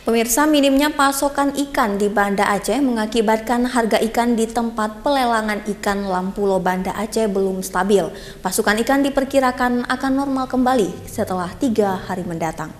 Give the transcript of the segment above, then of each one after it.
Pemirsa, minimnya pasokan ikan di Banda Aceh mengakibatkan harga ikan di tempat pelelangan ikan Lampulo Banda Aceh belum stabil. Pasokan ikan diperkirakan akan normal kembali setelah 3 hari mendatang.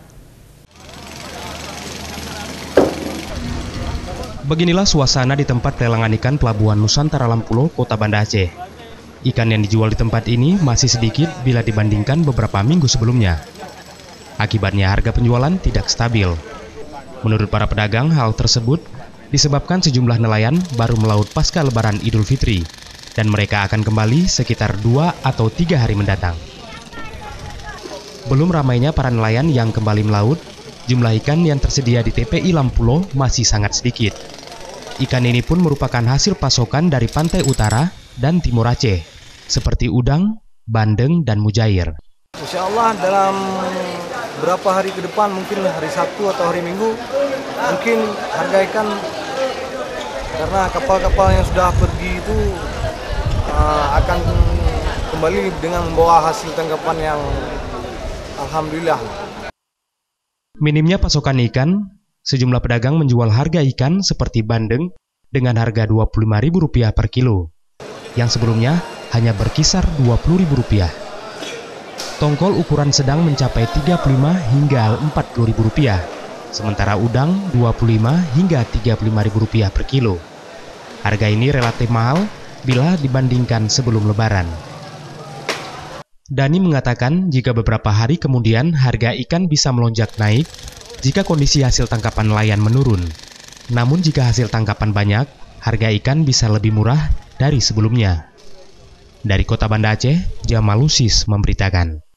Beginilah suasana di tempat pelelangan ikan Pelabuhan Nusantara Lampulo, Kota Banda Aceh. Ikan yang dijual di tempat ini masih sedikit bila dibandingkan beberapa minggu sebelumnya. Akibatnya harga penjualan tidak stabil. Menurut para pedagang, hal tersebut disebabkan sejumlah nelayan baru melaut pasca Lebaran Idul Fitri dan mereka akan kembali sekitar 2 atau 3 hari mendatang. Belum ramainya para nelayan yang kembali melaut, jumlah ikan yang tersedia di TPI Lampulo masih sangat sedikit. Ikan ini pun merupakan hasil pasokan dari pantai utara dan timur Aceh, seperti udang, bandeng, dan mujair. Insya Allah dalam berapa hari ke depan, mungkin hari Sabtu atau hari Minggu, mungkin harga ikan, karena kapal-kapal yang sudah pergi itu akan kembali dengan membawa hasil tangkapan yang alhamdulillah. Minimnya pasokan ikan, sejumlah pedagang menjual harga ikan seperti bandeng dengan harga Rp25.000 per kilo, yang sebelumnya hanya berkisar Rp20.000. Tongkol ukuran sedang mencapai Rp35 hingga Rp40.000, sementara udang Rp25 hingga Rp35.000 per kilo. Harga ini relatif mahal bila dibandingkan sebelum Lebaran. Dani mengatakan jika beberapa hari kemudian harga ikan bisa melonjak naik jika kondisi hasil tangkapan nelayan menurun. Namun jika hasil tangkapan banyak, harga ikan bisa lebih murah dari sebelumnya. Dari Kota Banda Aceh, Jamal Lusis memberitakan.